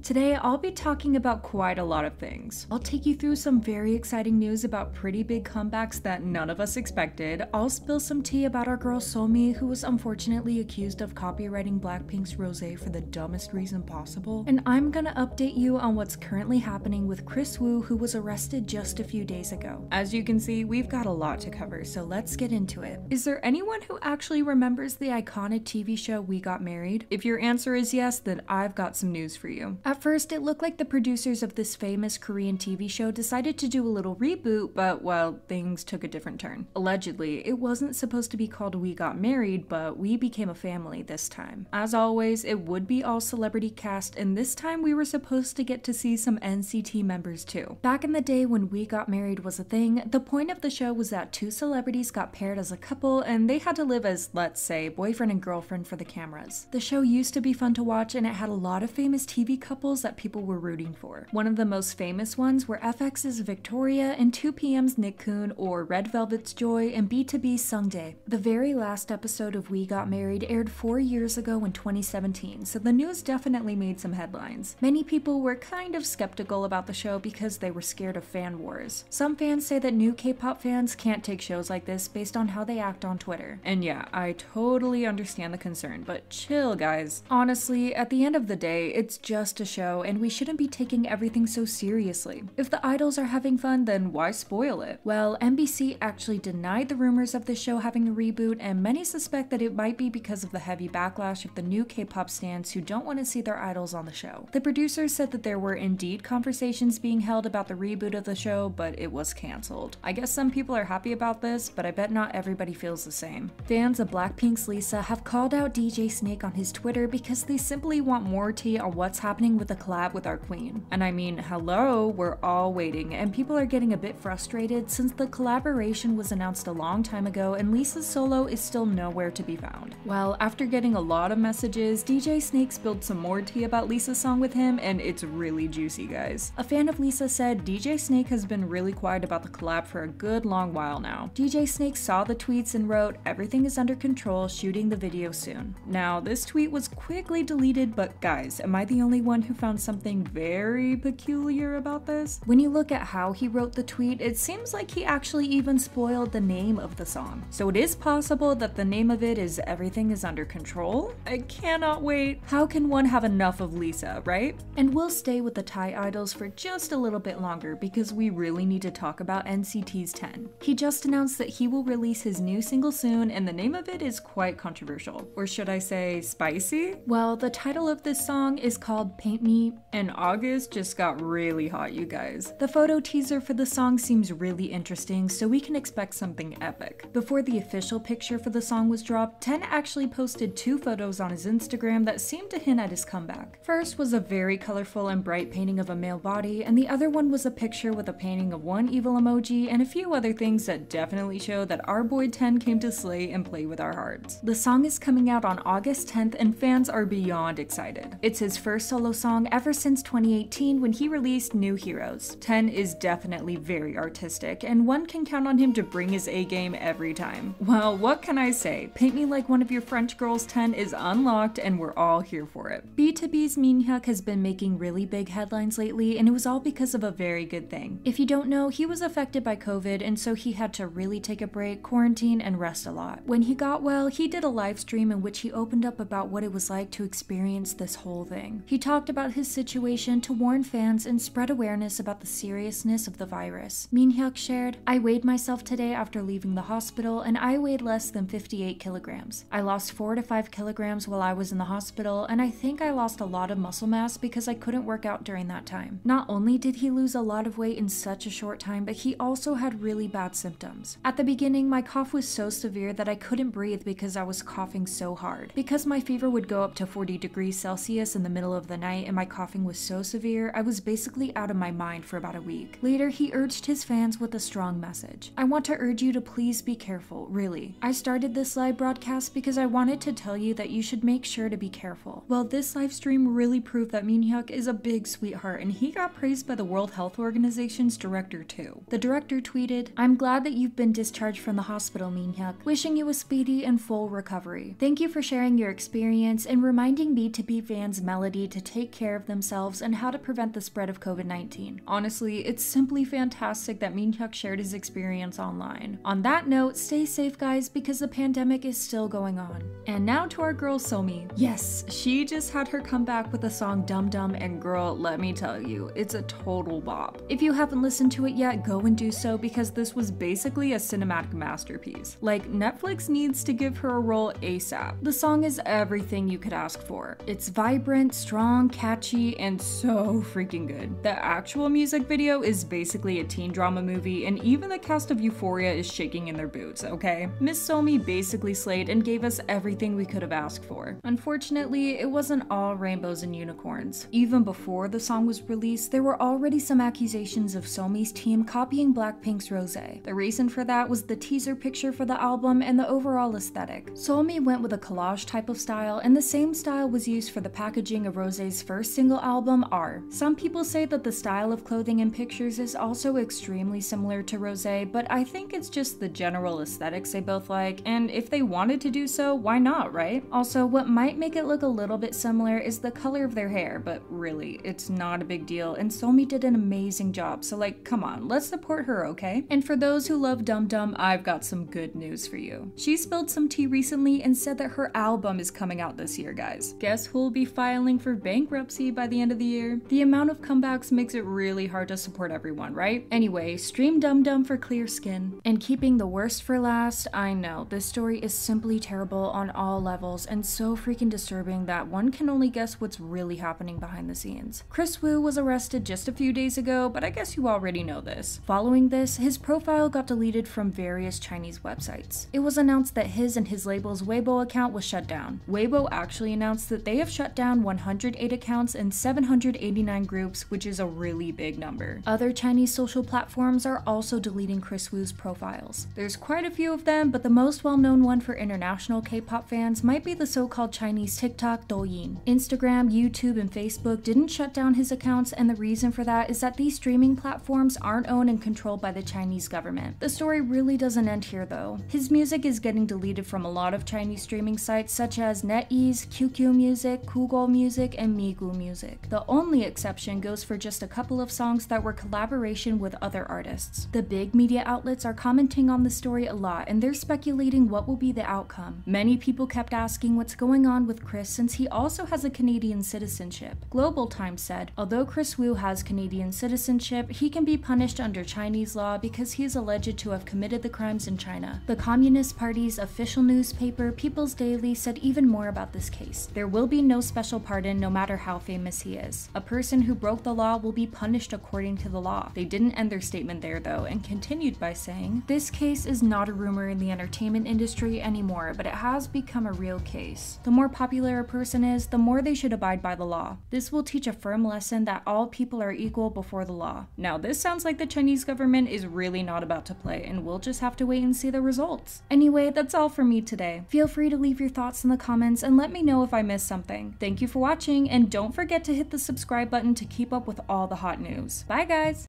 Today, I'll be talking about quite a lot of things. I'll take you through some very exciting news about pretty big comebacks that none of us expected. I'll spill some tea about our girl Somi, who was unfortunately accused of copywriting Blackpink's Rosé for the dumbest reason possible. And I'm gonna update you on what's currently happening with Kris Wu, who was arrested just a few days ago. As you can see, we've got a lot to cover, so let's get into it. Is there anyone who actually remembers the iconic TV show We Got Married? If your answer is yes, then I've got some news for you. At first, it looked like the producers of this famous Korean TV show decided to do a little reboot, but well, things took a different turn. Allegedly, it wasn't supposed to be called We Got Married, but We Became a Family this time. As always, it would be all celebrity cast, and this time we were supposed to get to see some NCT members too. Back in the day when We Got Married was a thing, the point of the show was that two celebrities got paired as a couple and they had to live as, let's say, boyfriend and girlfriend for the cameras. The show used to be fun to watch and it had a lot of famous TV couples that people were rooting for. One of the most famous ones were FX's Victoria and 2PM's Nickkoon, or Red Velvet's Joy and B2B's Sungjae. The very last episode of We Got Married aired 4 years ago in 2017, so the news definitely made some headlines. Many people were kind of skeptical about the show because they were scared of fan wars. Some fans say that new K-pop fans can't take shows like this based on how they act on Twitter. And yeah, I totally understand the concern, but chill guys. Honestly, at the end of the day, it's just a show and we shouldn't be taking everything so seriously. If the idols are having fun, then why spoil it? Well, NBC actually denied the rumors of the show having a reboot, and many suspect that it might be because of the heavy backlash of the new K-pop stans who don't want to see their idols on the show. The producers said that there were indeed conversations being held about the reboot of the show, but it was cancelled. I guess some people are happy about this, but I bet not everybody feels the same. Fans of Blackpink's Lisa have called out DJ Snake on his Twitter because they simply want more tea on what's happening with the collab with our queen. And I mean, hello, we're all waiting, and people are getting a bit frustrated since the collaboration was announced a long time ago and Lisa's solo is still nowhere to be found. Well, after getting a lot of messages, DJ Snake spilled some more tea about Lisa's song with him, and it's really juicy, guys. A fan of Lisa said DJ Snake has been really quiet about the collab for a good long while now. DJ Snake saw the tweets and wrote, "Everything is under control, shooting the video soon." Now, this tweet was quickly deleted, but guys, am I the only one who found something very peculiar about this? When you look at how he wrote the tweet, it seems like he actually even spoiled the name of the song. So it is possible that the name of it is Everything is Under Control? I cannot wait. How can one have enough of Lisa, right? And we'll stay with the Thai idols for just a little bit longer because we really need to talk about NCT's 10. He just announced that he will release his new single soon, and the name of it is quite controversial. Or should I say spicy? Well, the title of this song is called Paint Me, and August just got really hot, you guys. The photo teaser for the song seems really interesting, so we can expect something epic. Before the official picture for the song was dropped, 10 actually posted 2 photos on his Instagram that seemed to hint at his comeback. First was a very colorful and bright painting of a male body, and the other one was a picture with a painting of one evil emoji and a few other things that definitely show that our boy 10 came to slay and play with our hearts. The song is coming out on August 10th and fans are beyond excited. It's his first solo song ever since 2018 when he released New Heroes. 10 is definitely very artistic and one can count on him to bring his A game every time. Well, what can I say? Paint Me Like One of Your French Girls 10 is unlocked and we're all here for it. B2B's Minhyuk has been making really big headlines lately and it was all because of a very good thing. If you don't know, he was affected by COVID and so he had to really take a break, quarantine, and rest a lot. When he got well, he did a live stream in which he opened up about what it was like to experience this whole thing. He talked about his situation to warn fans and spread awareness about the seriousness of the virus. Minhyuk shared, "I weighed myself today after leaving the hospital and I weighed less than 58 kilograms. I lost 4 to 5 kilograms while I was in the hospital and I think I lost a lot of muscle mass because I couldn't work out during that time." Not only did he lose a lot of weight in such a short time, but he also had really bad symptoms. "At the beginning, my cough was so severe that I couldn't breathe because I was coughing so hard. Because my fever would go up to 40 degrees Celsius in the middle of the night and my coughing was so severe, I was basically out of my mind for about a week." Later, he urged his fans with a strong message. "I want to urge you to please be careful, really. I started this live broadcast because I wanted to tell you that you should make sure to be careful." Well, this live stream really proved that Minhyuk is a big sweetheart and he got praised by the World Health Organization's director too. The director tweeted, "I'm glad that you've been discharged from the hospital, Minhyuk. Wishing you a speedy and full recovery. Thank you for sharing your experience and reminding B2B fans Melody to take take care of themselves and how to prevent the spread of COVID-19. Honestly, it's simply fantastic that Minhyuk shared his experience online. On that note, stay safe guys because the pandemic is still going on. And now to our girl Somi. Yes, she just had her comeback with the song Dum Dum, and girl, let me tell you, it's a total bop. If you haven't listened to it yet, go and do so because this was basically a cinematic masterpiece. Like, Netflix needs to give her a role ASAP. The song is everything you could ask for. It's vibrant, strong, catchy, and so freaking good. The actual music video is basically a teen drama movie, and even the cast of Euphoria is shaking in their boots, okay? Miss Somi basically slayed and gave us everything we could have asked for. Unfortunately, it wasn't all rainbows and unicorns. Even before the song was released, there were already some accusations of Somi's team copying Blackpink's Rosé. The reason for that was the teaser picture for the album and the overall aesthetic. Somi went with a collage type of style, and the same style was used for the packaging of Rosé's first single album, R. Some people say that the style of clothing and pictures is also extremely similar to Rosé, but I think it's just the general aesthetics they both like, and if they wanted to do so, why not, right? Also, what might make it look a little bit similar is the color of their hair, but really, it's not a big deal, and Somi did an amazing job, so like, come on, let's support her, okay? And for those who love Dum Dum, I've got some good news for you. She spilled some tea recently and said that her album is coming out this year, guys. Guess who'll be filing for bankruptcy by the end of the year? The amount of comebacks makes it really hard to support everyone, right? Anyway, stream Dum Dum for clear skin. And keeping the worst for last, I know, this story is simply terrible on all levels and so freaking disturbing that one can only guess what's really happening behind the scenes. Kris Wu was arrested just a few days ago, but I guess you already know this. Following this, his profile got deleted from various Chinese websites. It was announced that his and his label's Weibo account was shut down. Weibo actually announced that they have shut down 108 accounts and 789 groups, which is a really big number. Other Chinese social platforms are also deleting Kris Wu's profiles. There's quite a few of them, but the most well-known one for international K-pop fans might be the so-called Chinese TikTok Douyin. Instagram, YouTube, and Facebook didn't shut down his accounts, and the reason for that is that these streaming platforms aren't owned and controlled by the Chinese government. The story really doesn't end here though. His music is getting deleted from a lot of Chinese streaming sites such as NetEase, QQ Music, Google Music, and Migu Music. The only exception goes for just a couple of songs that were collaboration with other artists. The big media outlets are commenting on the story a lot, and they're speculating what will be the outcome. Many people kept asking what's going on with Kris since he also has a Canadian citizenship. Global Times said, although Kris Wu has Canadian citizenship, he can be punished under Chinese law because he is alleged to have committed the crimes in China. The Communist Party's official newspaper, People's Daily, said even more about this case. There will be no special pardon no matter how famous he is. A person who broke the law will be punished according to the law. They didn't end their statement there though, and continued by saying, this case is not a rumor in the entertainment industry anymore, but it has become a real case. The more popular a person is, the more they should abide by the law. This will teach a firm lesson that all people are equal before the law. Now this sounds like the Chinese government is really not about to play, and we'll just have to wait and see the results. Anyway, that's all for me today. Feel free to leave your thoughts in the comments and let me know if I missed something. Thank you for watching, and don't forget to hit the subscribe button to keep up with all the hot news. Bye guys!